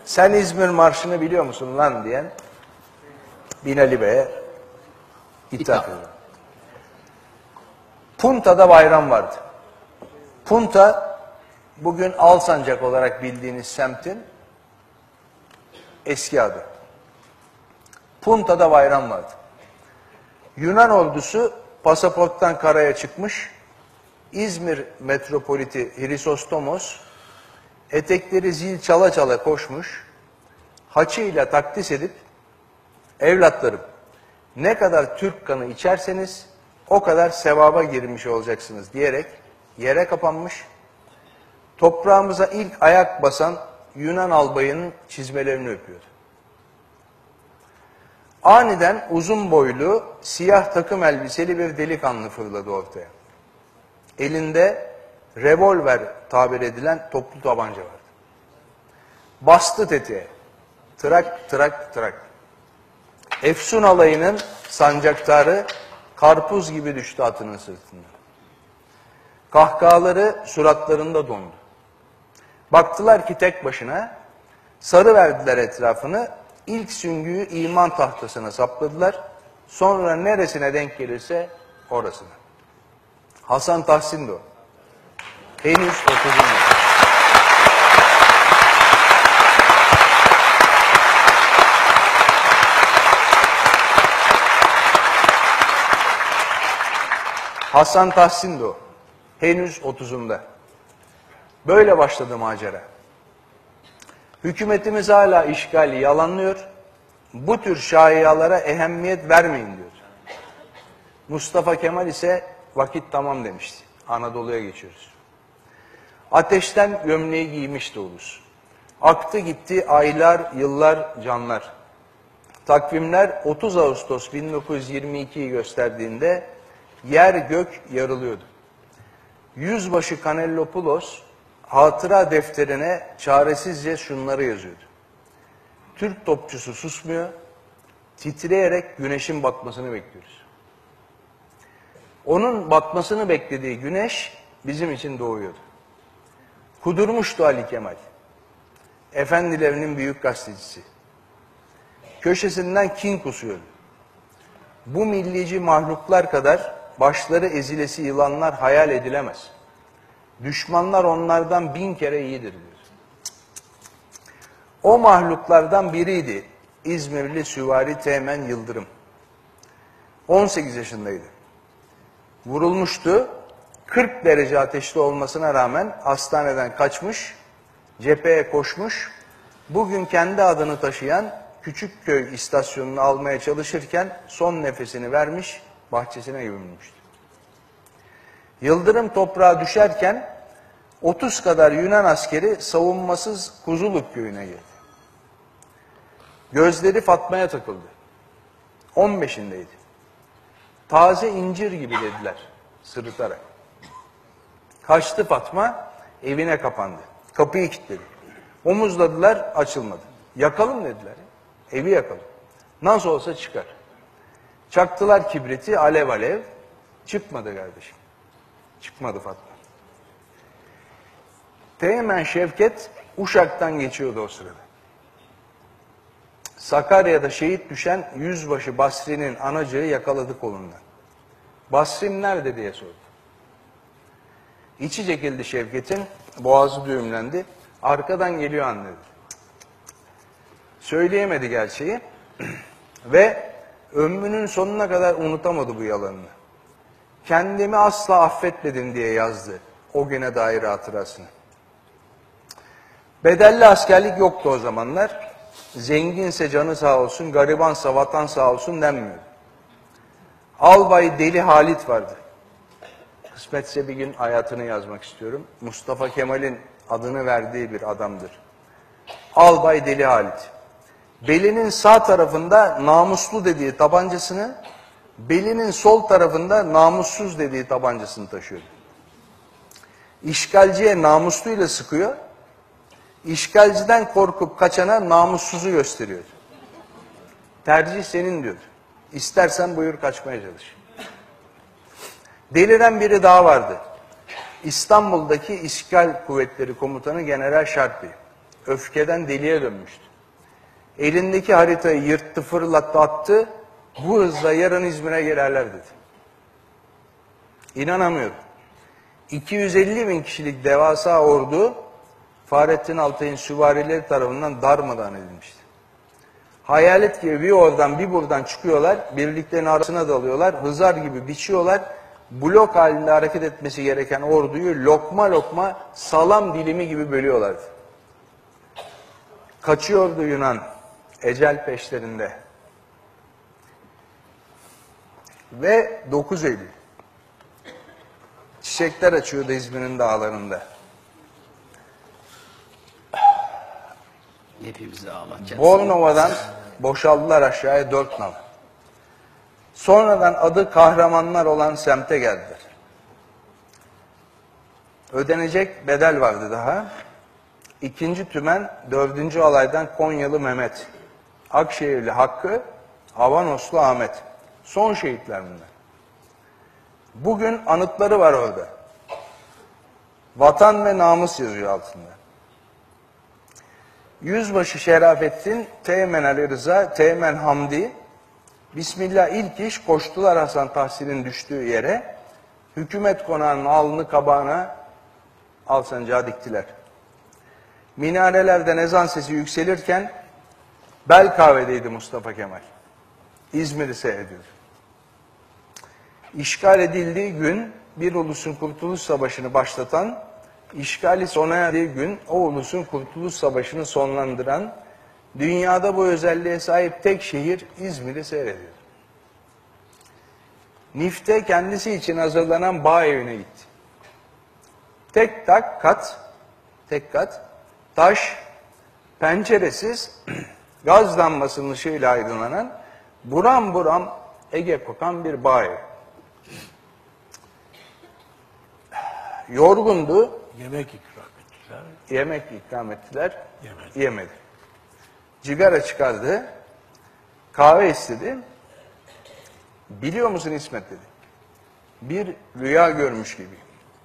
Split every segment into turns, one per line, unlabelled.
Sen İzmir Marşı'nı biliyor musun lan diyen Binali Bey'e ithaf ediyor. Punta'da bayram vardı. Punta bugün Alsancak olarak bildiğiniz semtin eski adı. Punta'da bayram vardı. Yunan ordusu pasaporttan karaya çıkmış. İzmir metropoliti Hrisostomos etekleri zil çala çala koşmuş. Haçıyla takdis edip evlatlarım ne kadar Türk kanı içerseniz o kadar sevaba girmiş olacaksınız diyerek yere kapanmış. Toprağımıza ilk ayak basan Yunan albayının çizmelerini öpüyordu. Aniden uzun boylu, siyah takım elbiseli bir delikanlı fırladı ortaya. Elinde revolver tabir edilen toplu tabanca vardı. Bastı tetiğe. Trak trak trak. Efsun alayının sancaktarı karpuz gibi düştü atının sırtından. Kahkahaları suratlarında dondu. Baktılar ki tek başına, sarı verdiler etrafını, ilk süngüyü iman tahtasına sapladılar, sonra neresine denk gelirse orasına. Hasan Tahsin de o. Henüz 30'unda. Hasan Tahsin de o. Henüz 30'unda. Böyle başladı macera. Hükümetimiz hala işgali yalanlıyor. Bu tür şaiyalara ehemmiyet vermeyin diyor. Mustafa Kemal ise vakit tamam demişti. Anadolu'ya geçiyoruz. Ateşten gömleği giymişti ulus. Aktı gitti aylar, yıllar, canlar. Takvimler 30 Ağustos 1922'yi gösterdiğinde yer gök yarılıyordu. Yüzbaşı Kanellopoulos hatıra defterine çaresizce şunları yazıyordu. Türk topçusu susmuyor, titreyerek güneşin batmasını bekliyoruz. Onun batmasını beklediği güneş bizim için doğuyordu. Kudurmuştu Ali Kemal. Efendilerinin büyük gazetecisi. Köşesinden kin kusuyordu. Bu millici mahluklar kadar başları ezilesi yılanlar hayal edilemez. Düşmanlar onlardan 1000 kere iyidir diyor. O mahluklardan biriydi İzmirli süvari Teğmen Yıldırım. 18 yaşındaydı. Vurulmuştu. 40 derece ateşli olmasına rağmen hastaneden kaçmış, cepheye koşmuş. Bugün kendi adını taşıyan Küçükköy istasyonunu almaya çalışırken son nefesini vermiş, bahçesine gömülmüştü. Yıldırım toprağa düşerken 30 kadar Yunan askeri savunmasız Kuzuluk köyüne girdi. Gözleri Fatma'ya takıldı. 15'indeydi. Taze incir gibi dediler sırıtarak. Kaçtı Fatma, evine kapandı. Kapıyı kilitledi. Omuzladılar, açılmadı. Yakalım dediler. Evi yakalım. Nasıl olsa çıkar. Çaktılar kibriti, alev alev. Çıkmadı kardeşim. Çıkmadı Fatma. Teğmen Şevket Uşak'tan geçiyordu o sırada. Sakarya'da şehit düşen Yüzbaşı Basri'nin anacığı yakaladı kolundan. Basri'm nerede diye sordu. İçi çekildi Şevket'in, boğazı düğümlendi. Arkadan geliyor anne dedi. Söyleyemedi gerçeği ve ömrünün sonuna kadar unutamadı bu yalanını. Kendimi asla affetmedim diye yazdı o güne dair hatırasını. Bedelli askerlik yoktu o zamanlar. Zenginse canı sağ olsun, garibansa vatan sağ olsun denmiyordu. Albay Deli Halit vardı. Kısmetse bir gün hayatını yazmak istiyorum. Mustafa Kemal'in adını verdiği bir adamdır. Albay Deli Halit. Belinin sağ tarafında namuslu dediği tabancasını, belinin sol tarafında namussuz dediği tabancasını taşıyordu. İşgalciye namusluyla sıkıyor, işgalciden korkup kaçana namussuzu gösteriyordu. Tercih senin diyordu. İstersen buyur kaçmaya çalış. Deliren biri daha vardı. İstanbul'daki İşgal Kuvvetleri Komutanı General Şarpi. öfkeden deliye dönmüştü. Elindeki haritayı yırttı, fırlattı, attı. Bu hızla yarın İzmir'e gelirler dedi. İnanamıyorum. 250 bin kişilik devasa ordu Fahrettin Altay'ın süvarileri tarafından darmadağın edilmişti. Hayalet gibi bir oradan bir buradan çıkıyorlar, birliklerin arasına dalıyorlar, hızar gibi biçiyorlar, blok halinde hareket etmesi gereken orduyu lokma lokma salam dilimi gibi bölüyorlardı. Kaçıyordu Yunan, ecel peşlerinde. Ve 9 Eylül. Çiçekler açıyordu İzmir'in dağlarında.
Hepimizi ağlatacağız.
Bornova'dan boşaldılar aşağıya 4 nal. Sonradan adı Kahramanlar olan semte geldiler. Ödenecek bedel vardı daha. 2. Tümen 4. alaydan Konyalı Mehmet, Akşehirli Hakkı, Avanoslu Ahmet. Son şehitler bunlar. Bugün anıtları var orada. Vatan ve namus yazıyor altında. Yüzbaşı Şerafettin, Teğmen Ali Rıza, Teğmen Hamdi, Bismillah ilk iş koştular Hasan Tahsin'in düştüğü yere, hükümet konağının alnı kabağına al sancağı diktiler. Minarelerden ezan sesi yükselirken Belkahve'deydi Mustafa Kemal. İzmir'i seyrediyordu. İşgal edildiği gün bir ulusun Kurtuluş Savaşı'nı başlatan, işgali sona erdiği gün o ulusun Kurtuluş Savaşı'nı sonlandıran, dünyada bu özelliğe sahip tek şehir İzmir'i seyrediyor. Nif'te kendisi için hazırlanan bağ evine gitti. Tek kat, taş, penceresiz, gaz lambasının ışığıyla aydınlanan, buram buram Ege kokan bir bağ evi. Yorgundu. Yemek ikram ettiler. Yemedi. Cigara çıkardı. Kahve istedi. Biliyor musun İsmet dedi. Bir rüya görmüş gibi.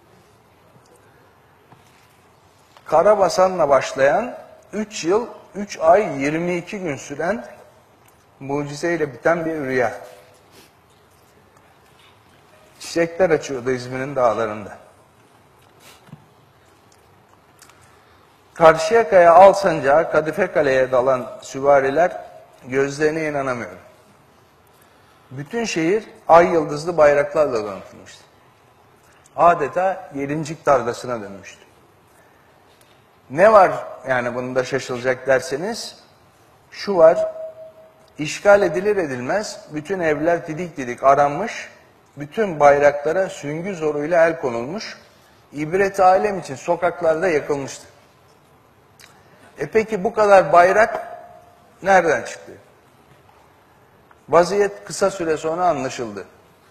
Karabasan'la başlayan 3 yıl, 3 ay, 22 gün süren mucizeyle biten bir rüya. Çiçekler açıyordu İzmir'in dağlarında. Karşıyaka'ya Alsancak'a, Kadife Kale'ye dalan süvariler gözlerine inanamıyor. Bütün şehir ay yıldızlı bayraklarla donatılmıştı. Adeta gelincik tarlasına dönmüştü. Ne var yani bunda şaşılacak derseniz, şu var, işgal edilir edilmez bütün evler didik didik aranmış, bütün bayraklara süngü zoruyla el konulmuş, ibret alem için sokaklarda yakılmıştı. Peki bu kadar bayrak nereden çıktı? Vaziyet kısa süre sonra anlaşıldı.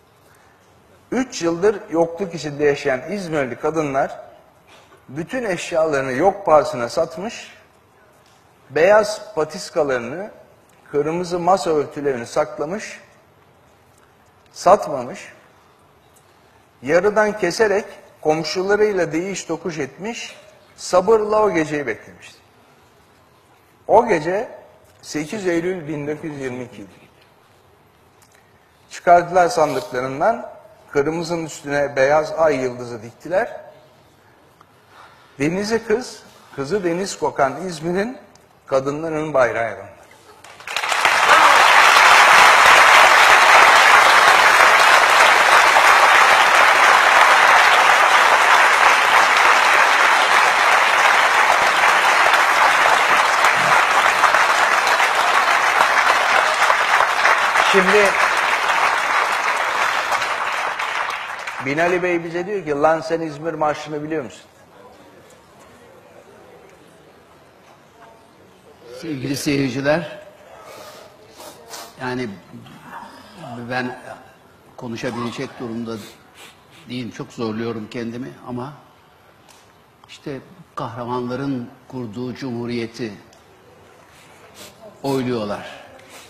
3 yıldır yokluk içinde yaşayan İzmirli kadınlar bütün eşyalarını yok pahasına satmış, beyaz patiskalarını, kırmızı masa örtülerini saklamış, satmamış, yarıdan keserek komşularıyla değiş tokuş etmiş, sabırla o geceyi beklemişti. O gece 8 Eylül 1922'ydi. Çıkardılar sandıklarından, kırmızının üstüne beyaz ay yıldızı diktiler. Denizi kızı deniz kokan İzmir'in kadınlarının bayrağı onlar. Şimdi Binali Bey bize diyor ki, lan sen İzmir Marşı'nı biliyor musun?
Sevgili seyirciler, yani ben konuşabilecek durumda değilim, çok zorluyorum kendimi ama işte kahramanların kurduğu cumhuriyeti oyluyorlar.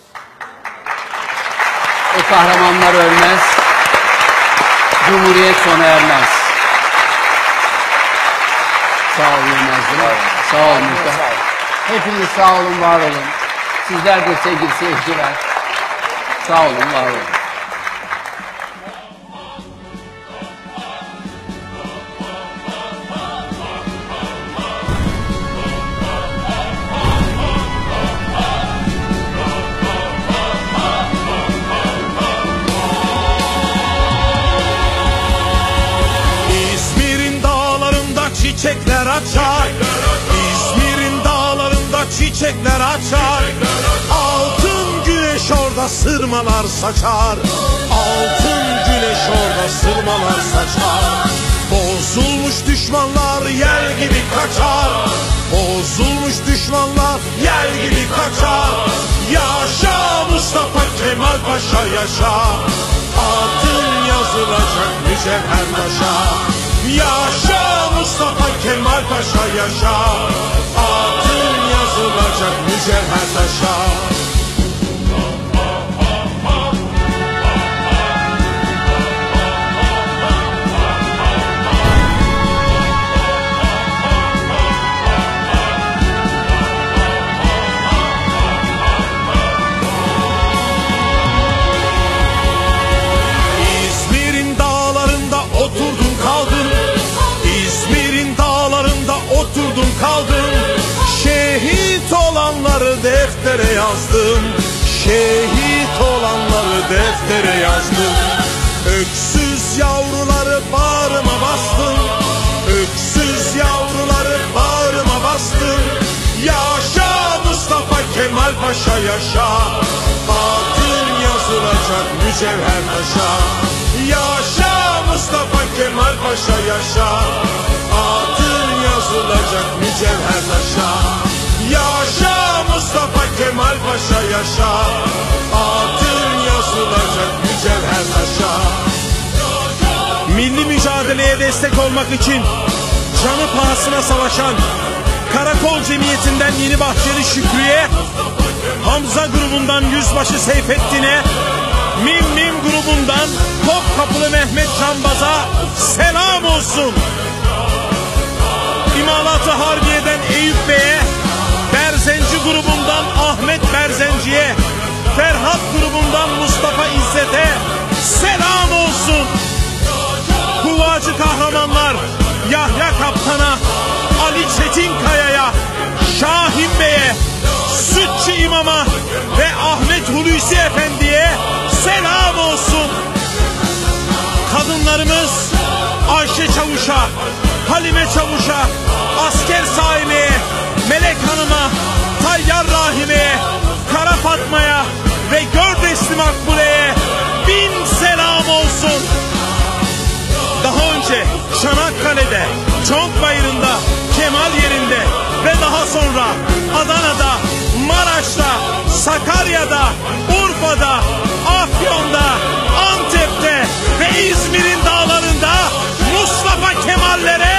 O kahramanlar ölmez, cumhuriyet sona ermez. Sağ ol Yılmaz'cığım. Sağ ol Muhtar. Hepiniz sağ olun, var olun. Sizler de sevgili seyirciler. Sağ olun, var olun.
İzmir'in dağlarında çiçekler açar. İzmir'in dağlarında çiçekler açar. Altın güneş orada sırmalar saçar. Altın güneş orada sırmalar saçar. Bozulmuş düşmanlar yel gibi kaçar. Bozulmuş düşmanlar yel gibi kaçar. Yaşa Mustafa Kemal Paşa yaşa. Adın yazılacak mücevher taşa. Yaşa Mustafa Kemal Paşa yaşa. Adın yazılacak mücevher taşa. İzmir'in dağlarında oturdum kaldım. İzmir'in dağlarında oturdum kaldım. Şehit olanları deftere yazdım. Şehit olanları deftere yazdım. Öksüz yavruları bağrıma bastım. Öksüz yavruları bağrıma bastım. Yaşa Mustafa Kemal Paşa yaşa. Adın yazılacak mücevher taşa. Yaşa Mustafa Kemal Paşa yaşa. Adın yazılacak mücevher taşa. Yaşa Mustafa Kemal Paşa yaşa. Adın yazılacak mücevher taşa. Milli mücadeleye destek olmak için canı pahasına savaşan Karakol Cemiyeti'nden Yeni Bahçeli Şükrü'ye, Hamza grubundan Yüzbaşı Seyfettin'e, Mim grubundan Topkapılı Mehmet Canbaz'a selam olsun. İmalat-ı Harbiye'den Eyüp Bey'e, Berzenci grubundan Ahmet Berzenci'ye, Ferhat grubundan Mustafa İzzet'e selam olsun. Kuvacı kahramanlar Yahya Kaptan'a, Ali Çetinkaya'ya, Şahin Bey'e, Sütçü İmam'a ve Ahmet Hulusi Efendi'ye selam olsun. Kadınlarımız Ayşe Çavuş'a, Halime Çavuş'a, Asker Saime'ye, Melek Hanım'a, Tayyar Rahime'ye, Kara Fatma'ya ve Gördesli Makbule'ye 1000 selam olsun. Daha önce Çanakkale'de, Çontbayırı'nda, Kemal yerinde ve daha sonra Adana'da, Maraş'ta, Sakarya'da, Urfa'da, Afyon'da, Antep'te ve İzmir'in dağlarında Mustafa Kemal'lere